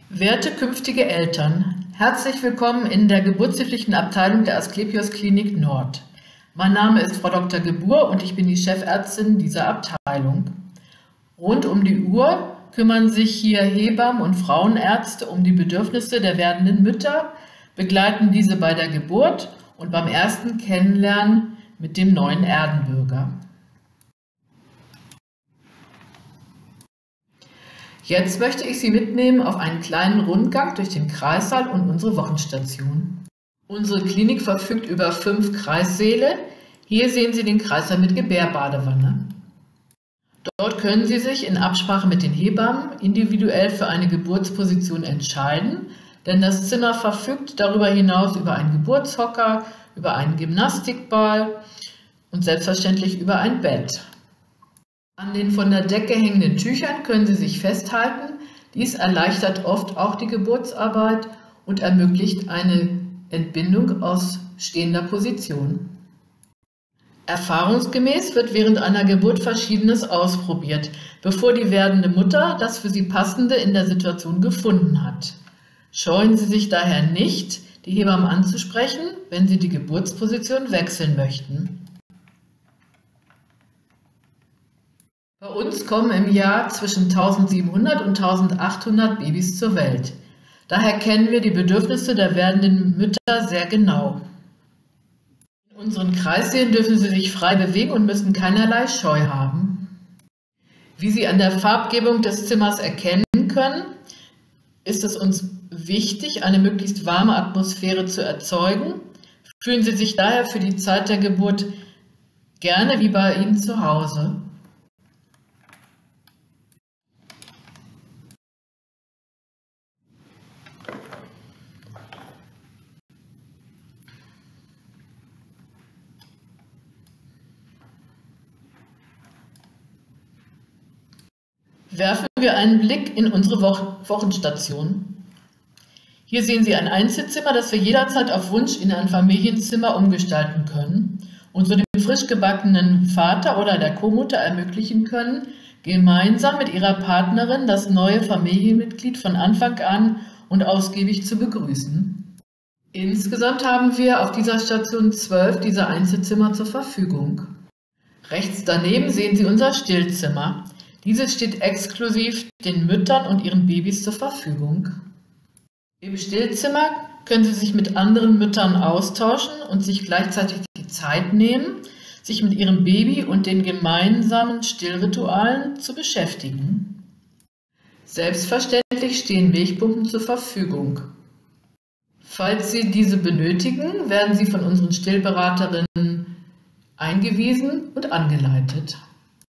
Werte künftige Eltern, herzlich willkommen in der geburtshilflichen Abteilung der Asklepios Klinik Nord. Mein Name ist Frau Dr. Gebur und ich bin die Chefärztin dieser Abteilung. Rund um die Uhr kümmern sich hier Hebammen und Frauenärzte um die Bedürfnisse der werdenden Mütter, begleiten diese bei der Geburt und beim ersten Kennenlernen mit dem neuen Erdenbürger. Jetzt möchte ich Sie mitnehmen auf einen kleinen Rundgang durch den Kreissaal und unsere Wochenstation. Unsere Klinik verfügt über 5 Kreissäle. Hier sehen Sie den Kreissaal mit Gebärbadewanne. Dort können Sie sich in Absprache mit den Hebammen individuell für eine Geburtsposition entscheiden, denn das Zimmer verfügt darüber hinaus über einen Geburtshocker, über einen Gymnastikball und selbstverständlich über ein Bett. An den von der Decke hängenden Tüchern können Sie sich festhalten. Dies erleichtert oft auch die Geburtsarbeit und ermöglicht eine Entbindung aus stehender Position. Erfahrungsgemäß wird während einer Geburt Verschiedenes ausprobiert, bevor die werdende Mutter das für sie Passende in der Situation gefunden hat. Scheuen Sie sich daher nicht, die Hebammen anzusprechen, wenn Sie die Geburtsposition wechseln möchten. Bei uns kommen im Jahr zwischen 1700 und 1800 Babys zur Welt. Daher kennen wir die Bedürfnisse der werdenden Mütter sehr genau. In unseren Kreissälen dürfen sie sich frei bewegen und müssen keinerlei Scheu haben. Wie Sie an der Farbgebung des Zimmers erkennen können, ist es uns wichtig, eine möglichst warme Atmosphäre zu erzeugen. Fühlen Sie sich daher für die Zeit der Geburt gerne wie bei Ihnen zu Hause. Werfen wir einen Blick in unsere Wochenstation. Hier sehen Sie ein Einzelzimmer, das wir jederzeit auf Wunsch in ein Familienzimmer umgestalten können und so dem frisch gebackenen Vater oder der Co-Mutter ermöglichen können, gemeinsam mit ihrer Partnerin das neue Familienmitglied von Anfang an und ausgiebig zu begrüßen. Insgesamt haben wir auf dieser Station 12 dieser Einzelzimmer zur Verfügung. Rechts daneben sehen Sie unser Stillzimmer. Dieses steht exklusiv den Müttern und ihren Babys zur Verfügung. Im Stillzimmer können Sie sich mit anderen Müttern austauschen und sich gleichzeitig die Zeit nehmen, sich mit Ihrem Baby und den gemeinsamen Stillritualen zu beschäftigen. Selbstverständlich stehen Milchpumpen zur Verfügung. Falls Sie diese benötigen, werden Sie von unseren Stillberaterinnen eingewiesen und angeleitet.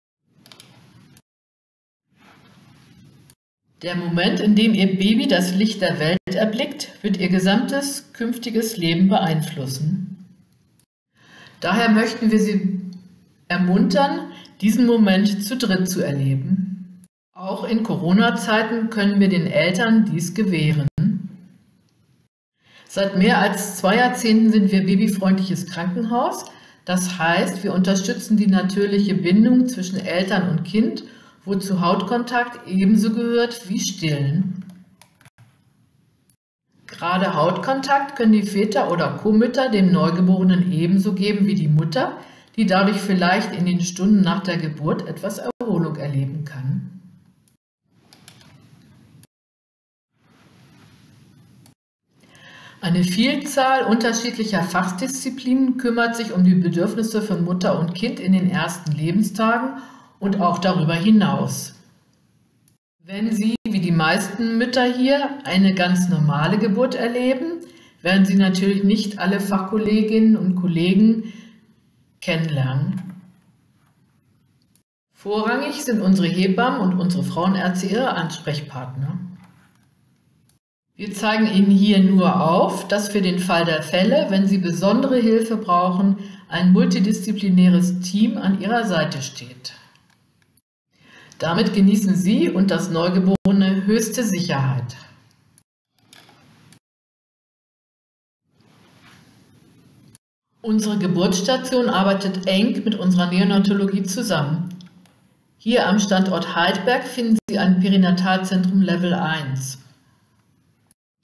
Der Moment, in dem Ihr Baby das Licht der Welt erblickt, wird Ihr gesamtes künftiges Leben beeinflussen. Daher möchten wir Sie ermuntern, diesen Moment zu dritt zu erleben. Auch in Corona-Zeiten können wir den Eltern dies gewähren. Seit mehr als 2 Jahrzehnten sind wir babyfreundliches Krankenhaus. Das heißt, wir unterstützen die natürliche Bindung zwischen Eltern und Kind, wozu Hautkontakt ebenso gehört wie Stillen. Gerade Hautkontakt können die Väter oder Co-Mütter dem Neugeborenen ebenso geben wie die Mutter, die dadurch vielleicht in den Stunden nach der Geburt etwas Erholung erleben kann. Eine Vielzahl unterschiedlicher Fachdisziplinen kümmert sich um die Bedürfnisse von Mutter und Kind in den ersten Lebenstagen und auch darüber hinaus. Wenn Sie, wie die meisten Mütter hier, eine ganz normale Geburt erleben, werden Sie natürlich nicht alle Fachkolleginnen und Kollegen kennenlernen. Vorrangig sind unsere Hebammen und unsere Frauenärzte Ihre Ansprechpartner. Wir zeigen Ihnen hier nur auf, dass für den Fall der Fälle, wenn Sie besondere Hilfe brauchen, ein multidisziplinäres Team an Ihrer Seite steht. Damit genießen Sie und das Neugeborene höchste Sicherheit. Unsere Geburtsstation arbeitet eng mit unserer Neonatologie zusammen. Hier am Standort Heidelberg finden Sie ein Perinatalzentrum Level 1.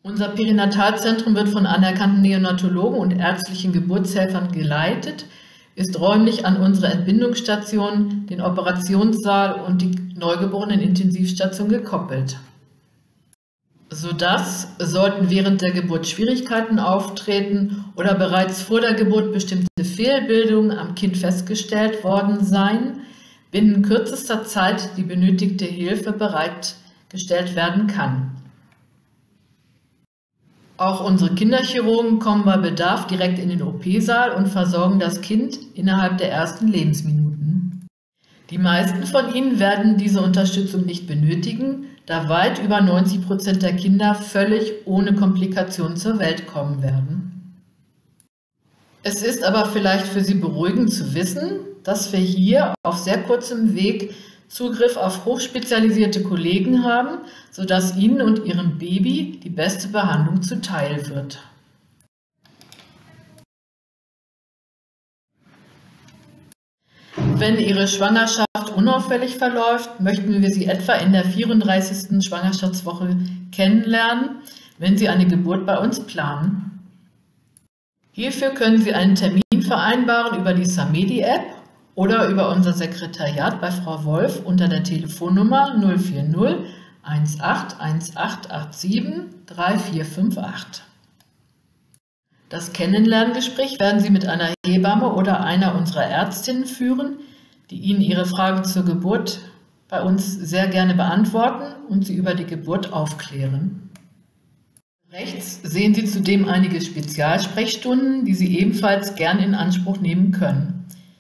Unser Perinatalzentrum wird von anerkannten Neonatologen und ärztlichen Geburtshelfern geleitet, ist räumlich an unsere Entbindungsstation, den Operationssaal und die Neugeborenen-Intensivstation gekoppelt, sodass, sollten während der Geburt Schwierigkeiten auftreten oder bereits vor der Geburt bestimmte Fehlbildungen am Kind festgestellt worden seien, binnen kürzester Zeit die benötigte Hilfe bereitgestellt werden kann. Auch unsere Kinderchirurgen kommen bei Bedarf direkt in den OP-Saal und versorgen das Kind innerhalb der ersten Lebensminuten. Die meisten von ihnen werden diese Unterstützung nicht benötigen, da weit über 90% der Kinder völlig ohne Komplikationen zur Welt kommen werden. Es ist aber vielleicht für Sie beruhigend zu wissen, dass wir hier auf sehr kurzem Weg Zugriff auf hochspezialisierte Kollegen haben, sodass Ihnen und Ihrem Baby die beste Behandlung zuteil wird. Wenn Ihre Schwangerschaft unauffällig verläuft, möchten wir Sie etwa in der 34. Schwangerschaftswoche kennenlernen, wenn Sie eine Geburt bei uns planen. Hierfür können Sie einen Termin vereinbaren über die Samedi-App oder über unser Sekretariat bei Frau Wolf unter der Telefonnummer 040 181887 3458. Das Kennenlerngespräch werden Sie mit einer Hebamme oder einer unserer Ärztinnen führen, die Ihnen Ihre Fragen zur Geburt bei uns sehr gerne beantworten und Sie über die Geburt aufklären. Rechts sehen Sie zudem einige Spezialsprechstunden, die Sie ebenfalls gern in Anspruch nehmen können.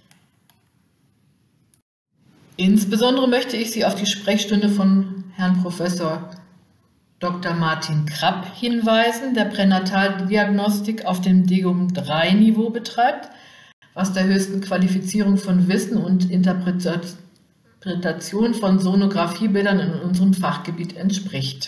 Insbesondere möchte ich Sie auf die Sprechstunde von Herrn Professor Dr. Martin Krapp hinweisen, der Pränataldiagnostik auf dem DGUM-3-Niveau betreibt, was der höchsten Qualifizierung von Wissen und Interpretation von Sonographiebildern in unserem Fachgebiet entspricht.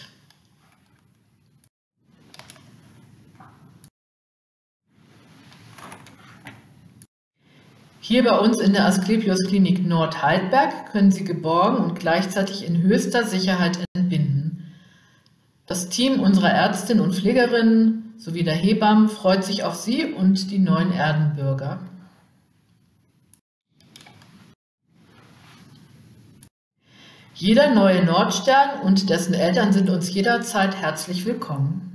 Hier bei uns in der Asklepios Klinik Nord-Heidberg können Sie geborgen und gleichzeitig in höchster Sicherheit entbinden. Das Team unserer Ärztinnen und Pflegerinnen sowie der Hebammen freut sich auf Sie und die neuen Erdenbürger. Jeder neue Nordstern und dessen Eltern sind uns jederzeit herzlich willkommen.